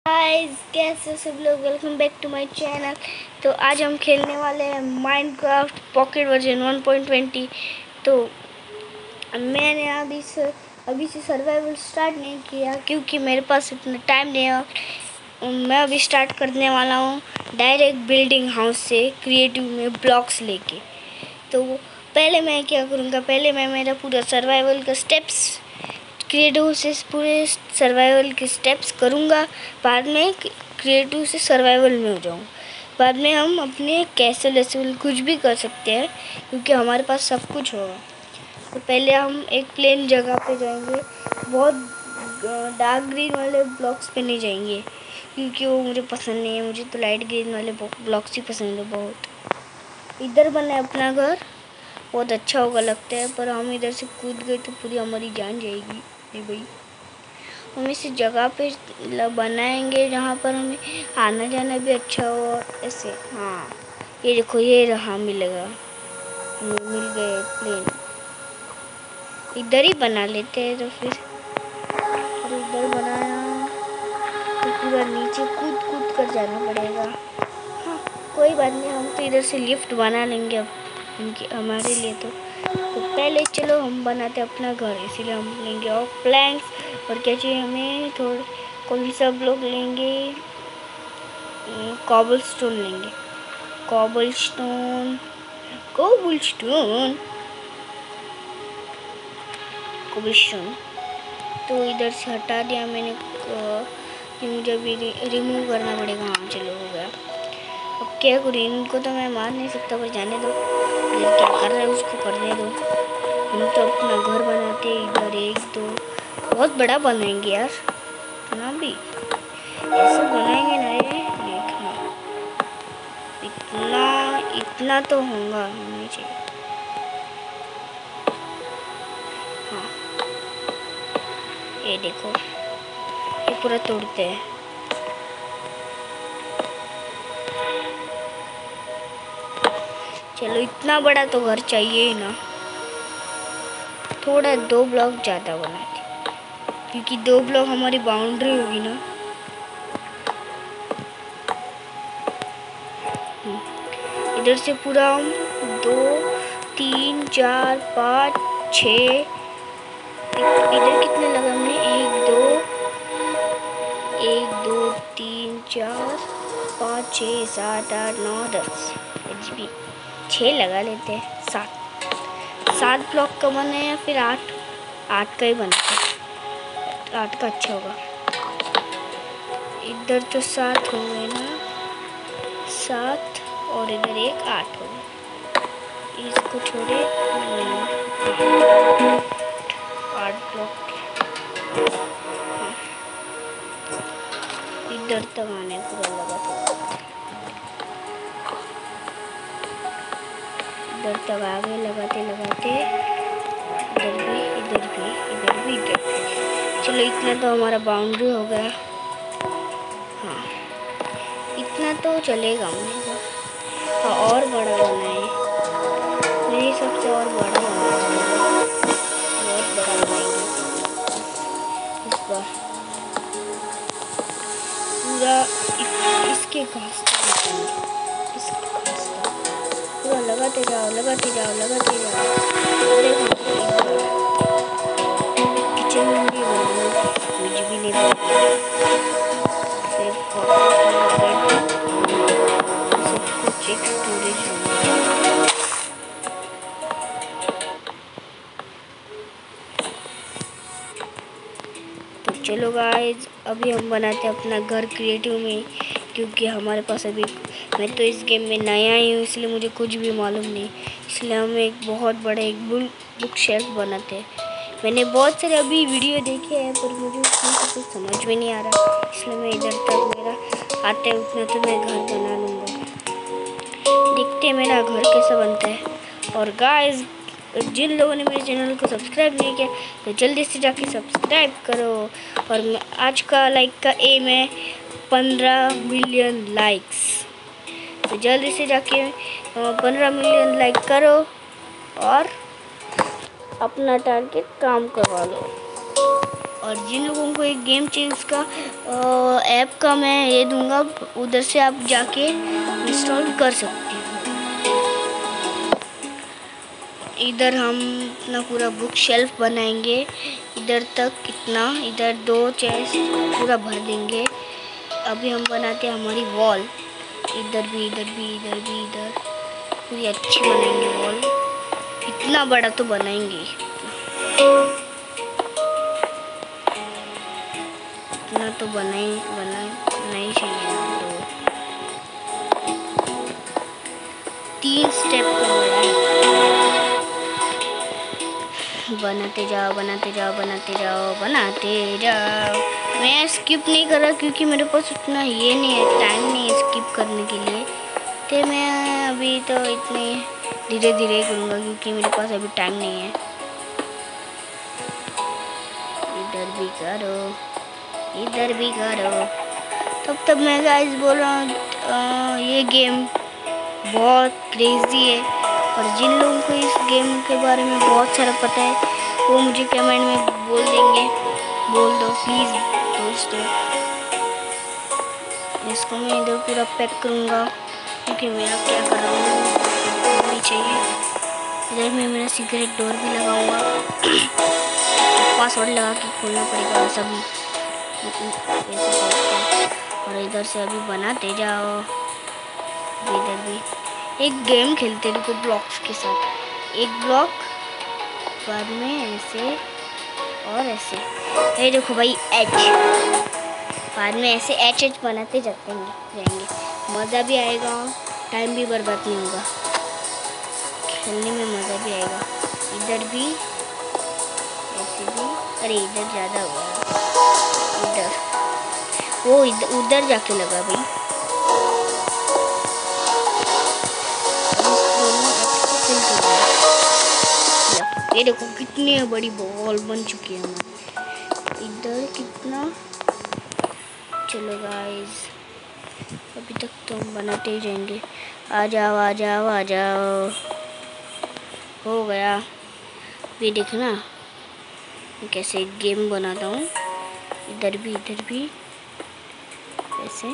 Guys, कैसे सब लोग। Welcome back to my channel. तो आज हम खेलने वाले हैं माइनक्राफ्ट पॉकेट वर्जन 1.20। तो मैंने अभी से सर्वाइवल स्टार्ट नहीं किया क्योंकि मेरे पास इतना टाइम नहीं है। मैं अभी स्टार्ट करने वाला हूँ डायरेक्ट बिल्डिंग हाउस से क्रिएटिव में ब्लॉक्स लेके। तो पहले मैं क्या करूँगा, पहले मैं मेरा पूरा सर्वाइवल का स्टेप्स क्रिएटिव से पूरे सर्वाइवल के स्टेप्स करूँगा। बाद में क्रिएटिव से सर्वाइवल में हो जाऊँ। बाद में हम अपने कैसल वैसल कुछ भी कर सकते हैं क्योंकि हमारे पास सब कुछ होगा। तो पहले हम एक प्लेन जगह पे जाएंगे, बहुत डार्क ग्रीन वाले ब्लॉक्स पे नहीं जाएंगे क्योंकि वो मुझे पसंद नहीं है। मुझे तो लाइट ग्रीन वाले ब्लॉक्स ही पसंद है बहुत। इधर बना है अपना घर, बहुत अच्छा होगा लगता है, पर हम इधर से कूद गए तो पूरी हमारी जान जाएगी। नहीं भाई, हम इस जगह पे बनाएंगे जहाँ पर हमें आना जाना भी अच्छा हो। ऐसे हाँ, ये देखो, ये रहा, मिलेगा, हमें मिल गए प्लेन। इधर ही बना लेते हैं। तो फिर इधर बनाया तो पूरा नीचे कूद कूद कर जाना पड़ेगा। हाँ, कोई बात नहीं, हम तो इधर से लिफ्ट बना लेंगे अब हमारे लिए। तो पहले चलो हम बनाते अपना घर, इसीलिए हम लेंगे और प्लैंक्स और क्या चाहिए हमें, थोड़े कौन सा ब्लॉक लेंगे, कॉबलस्टोन लेंगे, कॉबलस्टोन कॉबलस्टोन कॉबलस्टोन। तो इधर से हटा दिया मैंने, मुझे भी रिमूव करना पड़ेगा। हाँ चलो, हो गया। अब क्या करूँ, इनको तो मैं मार नहीं सकता, पर जाने दो, क्या कर रहा है उसको करने दो। हम तो अपना घर बनाते इधर एक तो बहुत बड़ा बनाएंगे यार, इतना भी ऐसे बनाएंगे ना, ये देखना, इतना तो होना चाहिए। हाँ, ये देखो, ये पूरा तोड़ते हैं। चलो, इतना बड़ा तो घर चाहिए ही ना, थोड़ा 2 ब्लॉक ज़्यादा बनाते क्योंकि 2 ब्लॉक हमारी बाउंड्री होगी ना। इधर से पूरा हम 2 3 4 5 6, इधर कितने लगा हमने, 1 2 3 4 5 6 7 8 9 10 भी 6 लगा लेते हैं। 7 ब्लॉक का बना है या फिर 8 का ही बनता है, 8 का अच्छा होगा। इधर तो 7 हो गए ना, 7 और इधर एक 8 हो गए। इसको छोड़े 8 ब्लॉक। इधर तक आने पूरा लगा था, इधर तक आगे लगाते लगाते इधर भी। चलो, इतना तो हमारा बाउंड्री हो गया। हाँ, इतना तो चलेगा मुझे। हाँ, और बड़ा बनाए, मेरे हिसाब से और बड़ा बनाए, बहुत बड़ा बनाएंगे इस बार। पूरा इसके घास पूरा लगाते जाओ। किचन भी बनाना कुछ भी नहीं बनाना, सिर्फ सब कुछ एक स्टोरेज रूम। तो चलो गाइस, अभी हम बनाते हैं अपना घर क्रिएटिव में क्योंकि हमारे पास अभी, मैं तो इस गेम में नया ही हूँ इसलिए मुझे कुछ भी मालूम नहीं। इसलिए हम एक बहुत बड़ा एक बुक शेल्फ बनाते हैं। मैंने बहुत सारे अभी वीडियो देखे हैं पर मुझे उसमें से कुछ समझ में नहीं आ रहा, इसलिए मैं इधर तक मेरा आता है उतना तो मैं घर बना लूँगा। देखते हैं मेरा घर कैसा बनता है। और गाइस, जिन लोगों ने मेरे चैनल को सब्सक्राइब नहीं किया तो जल्दी से जाके सब्सक्राइब करो। और आज का लाइक का एम है 15 मिलियन लाइक्स, तो जल्दी से जाके 15 मिलियन लाइक करो और अपना टारगेट काम करवा लो। और जिन लोगों को एक गेम चाहिए उसका ऐप का मैं ये दूंगा, उधर से आप जाके इंस्टॉल कर सकते हैं। इधर हम अपना पूरा बुक शेल्फ बनाएंगे, इधर तक कितना, इधर 2 चेस्ट पूरा भर देंगे। अभी हम बनाते हैं हमारी वॉल, इधर भी इधर भी इधर भी, इधर पूरी अच्छी बनाएंगे वॉल। इतना बड़ा तो बनाएंगे, इतना तो बना ही चाहिए। तो 3 स्टेप का बड़ा है। बनाते जाओ बनाते जाओ बनाते जाओ बनाते जाओ। मैं स्किप नहीं कर रहा क्योंकि मेरे पास उतना ये नहीं है, टाइम नहीं है स्किप करने के लिए। तो मैं अभी तो इतने धीरे धीरे करूँगा क्योंकि मेरे पास अभी टाइम नहीं है। इधर भी करो, इधर भी करो। तब मैं गाइस बोल रहा हूँ ये गेम बहुत क्रेजी है, और जिन लोगों को इस गेम के बारे में बहुत सारा पता है वो मुझे कमेंट में बोल देंगे, बोल दो प्लीज़ दोस्तों। इसको मैं इधर पूरा पैक करूँगा क्योंकि मेरा क्या कर रहा हूँ नहीं चाहिए। इधर मैं मेरा सीक्रेट डोर भी लगाऊंगा, पासवर्ड लगा के खोलना पड़ेगा सभी। और इधर से अभी बनाते जाओ। इधर भी एक गेम खेलते रुको ब्लॉक्स के साथ, एक ब्लॉक बाद में ऐसे और ऐसे, ये देखो भाई एच, बाद में ऐसे एच एच बनाते जाते रहेंगे। मज़ा भी आएगा, टाइम भी बर्बाद नहीं होगा, खेलने में मज़ा भी आएगा। इधर भी ऐसे भी, अरे इधर ज़्यादा हुआ, इधर वो उधर जाके लगा भाई। ये देखो कितनी बड़ी बॉल बन चुकी है हमारी। इधर कितना, चलो गाइस अभी तक तो हम बनाते ही जाएंगे। आ जाओ आ जाओ आ जाओ, हो गया। ये देखना कैसे गेम बनाता हूँ, इधर भी ऐसे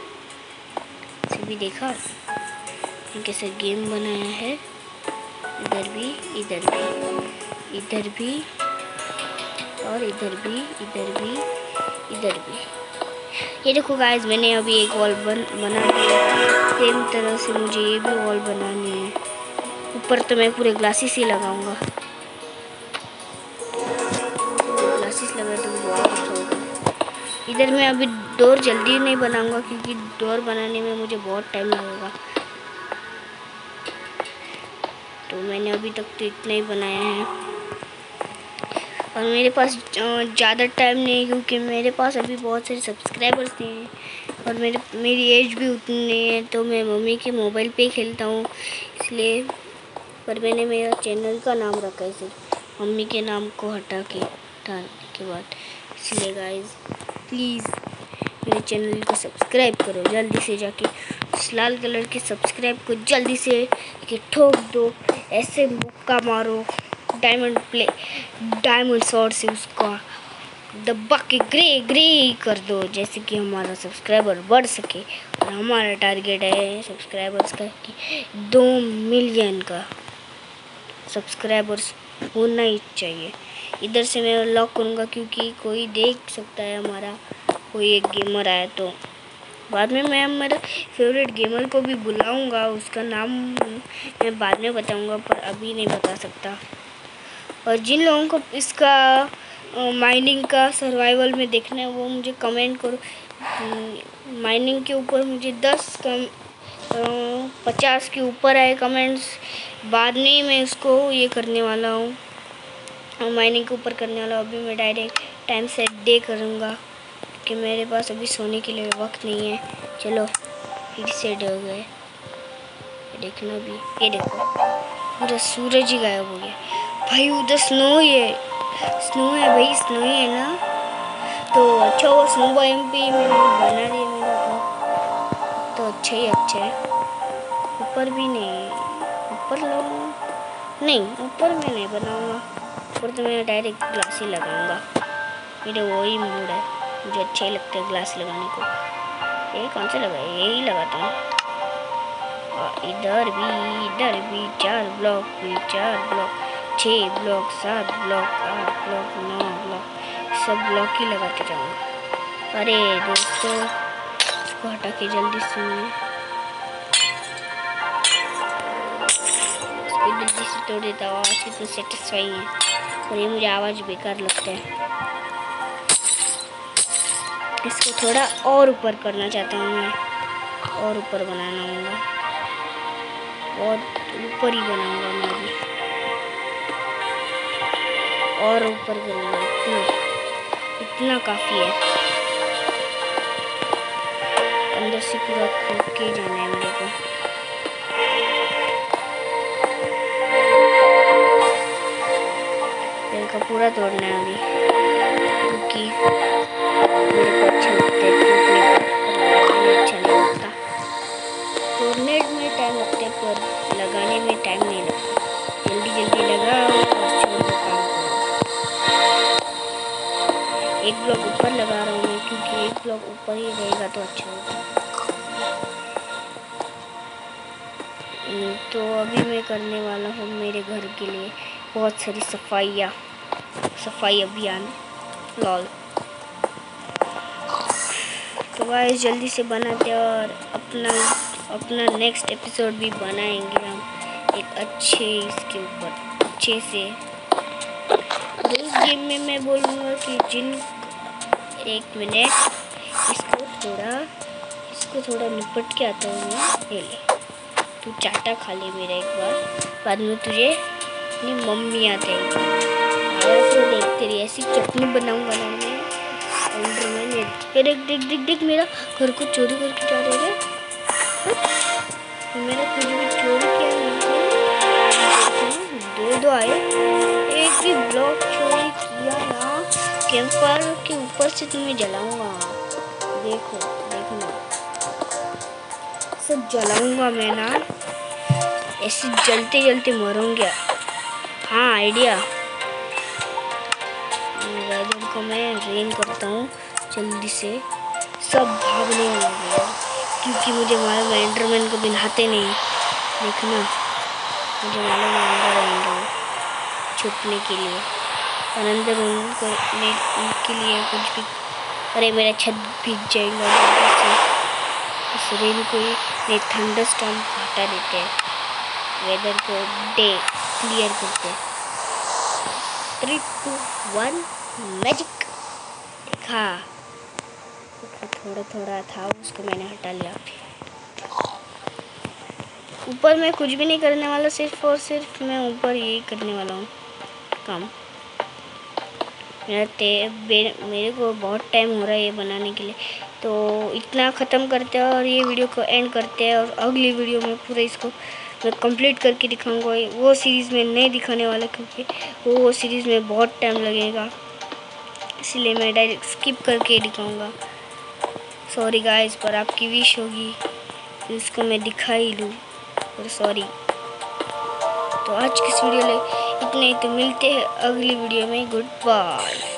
भी देखा कैसे गेम बनाया है। इधर भी इधर भी इधर भी और इधर भी इधर भी इधर भी। ये देखो गाइस मैंने अभी एक वॉल बना दिया। सेम तरह से मुझे ये भी वॉल बनानी है। ऊपर तो मैं पूरे ग्लासेस ही लगाऊंगा, ग्लासेस लगा तो बहुत अच्छा होगा। इधर मैं अभी डोर जल्दी नहीं बनाऊंगा क्योंकि डोर बनाने में मुझे बहुत टाइम लगेगा। तो मैंने अभी तक तो इतना ही बनाया है और मेरे पास ज़्यादा टाइम नहीं क्योंकि मेरे पास अभी बहुत सारे सब्सक्राइबर्स नहीं हैं और मेरी एज भी उतनी नहीं है। तो मैं मम्मी के मोबाइल पे ही खेलता हूँ इसलिए, पर मैंने मेरा चैनल का नाम रखा है सिर्फ मम्मी के नाम को हटाने के बाद। इसलिए गाइस प्लीज़ मेरे चैनल को सब्सक्राइब करो जल्दी से जाके, उस लाल कलर के सब्सक्राइब को जल्दी से ठोक दो, ऐसे मुक्का मारो डायमंड शॉट से उसका दबा के ग्रे कर दो, जैसे कि हमारा सब्सक्राइबर बढ़ सके। और हमारा टारगेट है सब्सक्राइबर्स का कि 2 मिलियन का सब्सक्राइबर्स होना ही चाहिए। इधर से मैं लॉक करूँगा क्योंकि कोई देख सकता है हमारा कोई एक गेमर आया। तो बाद में मैं मेरे फेवरेट गेमर को भी बुलाऊंगा, उसका नाम मैं बाद में बताऊंगा पर अभी नहीं बता सकता। और जिन लोगों को इसका माइनिंग का सर्वाइवल में देखना है वो मुझे कमेंट करो। माइनिंग के ऊपर मुझे 50 के ऊपर आए कमेंट्स, बाद में मैं उसको ये करने वाला हूँ, माइनिंग के ऊपर करने वाला। अभी मैं डायरेक्ट टाइम सेट डे करूँगा कि मेरे पास अभी सोने के लिए वक्त नहीं है। चलो फिर सेट हो गए, देखना भी, ये देखो पूरा सूरज ही गायब हो गया भाई। उधर स्नो है भाई, स्नो ही है ना। तो अच्छा वो स्नो बायोम पे मैंने बना दिया मेरा तो अच्छा है। ऊपर भी नहीं, ऊपर नहीं, ऊपर मैं नहीं बनाऊँगा, ऊपर तो मैं डायरेक्ट ग्लास ही लगाऊँगा। मेरे वही मूड है, मुझे अच्छे लगते हैं ग्लास लगाने को। ये कौन सा लगा, यही लगाता हूँ। इधर भी 4 block, 6 block, 7 block, 8 block, 9 block, सब ब्लॉक ही लगाते जाऊँगा। अरे दोस्तों, इसको हटा के जल्दी से तोड़ देता हूँ। आज कितनी सेटिस्फाइंग है, और ये मुझे आवाज़ बेकार लगता है। इसको थोड़ा और ऊपर करना चाहता हूँ मैं, और ऊपर बनाना होगा, और ऊपर ही बनाऊंगा मैं अभी, और ऊपर करूँगा। इतना काफ़ी है। अंदर से पूरा खोल के जाना है मेरे को। दिल का पूरा तोड़ना है अभी, क्योंकि मेरे को अच्छा लगता है अच्छा नहीं लगता। तोड़ने में टाइम लगता है पर लगाने में टाइम नहीं लगता। जल्दी जल्दी लगाओ और छोड़ दो, काम करो। एक ब्लॉक ऊपर लगा रहा हूँ मैं, क्योंकि एक ब्लॉक ऊपर ही रहेगा तो अच्छा होगा। तो अभी मैं करने वाला हूँ मेरे घर के लिए बहुत सारी सफाई अभियान। लॉल। तो गाइस जल्दी से बनाते हैं और अपना नेक्स्ट एपिसोड भी बनाएंगे हम एक इसके ऊपर अच्छे से। और उस गेम में मैं बोलूँगा कि एक मिनट, इसको थोड़ा निपट के आता हूँ मैं। ले ले, तू चाटा खा ले मेरा एक बार, बाद में तुझे अपनी मम्मी आते हैं। तो देख तेरी ऐसी चटनी बनाऊंगा ना मैं। देख मेरा घर को चोरी करके जा रहे हैं। मेरा कुछ भी चोरी किया नहीं, दो आए। एक भी ब्लॉक चोरी किया ना, कैंपर के ऊपर से तुम्हें जलाऊंगा। देखना सब जलाऊंगा मैं ना, ऐसे जलते जलते मरूंगा। हाँ आइडिया, वेदर को मैं रेन करता हूँ जल्दी से, सब भागने लगे क्योंकि मुझे मालूम है एंडरमैन को बिलाते नहीं। देखना, मुझे मालूम है अंदर आएंगे छुपने के लिए, और अंदर उनके लिए कुछ भी। अरे मेरा छत भीग जाएगा जल्दी से। इस रेन को ही थंडरस्टॉर्म हटा देते हैं, वेदर को क्लियर करते हैं। 3, 2, 1 मैजिक। देखा थोड़ा था, उसको मैंने हटा लिया। ऊपर मैं कुछ भी नहीं करने वाला, सिर्फ और सिर्फ मैं ऊपर यही करने वाला हूँ काम। मेरे को बहुत टाइम हो रहा है ये बनाने के लिए, तो इतना ख़त्म करते हैं और ये वीडियो को एंड करते हैं। और अगली वीडियो में पूरा इसको मैं कंप्लीट करके दिखाऊंगा। वो सीरीज़ में नहीं दिखाने वाला, क्योंकि वो सीरीज़ में बहुत टाइम लगेगा, इसलिए मैं डायरेक्ट स्किप करके दिखाऊंगा। सॉरी गाइस, पर आपकी विश होगी तो इसको मैं दिखा ही लूँ, और सॉरी। तो आज की इस वीडियो में इतने ही, तो मिलते हैं अगली वीडियो में। Good bye.